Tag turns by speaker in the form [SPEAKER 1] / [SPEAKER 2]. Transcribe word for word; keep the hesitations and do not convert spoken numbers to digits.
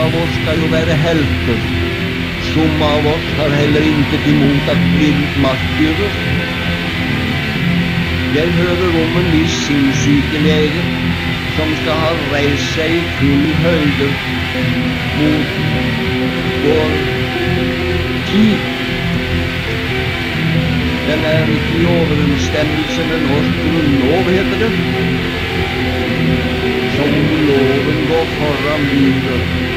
[SPEAKER 1] av oss skal jo være helter. Som av oss har heller intet imot at bli martyrer. Jeg hører om en viss sinnssyke lege som skal ha reist seg i full høyde mot vår tid. Den er ikke i overensstemmelse med norsk grunnlov, heter det. Som loven går foran lyder.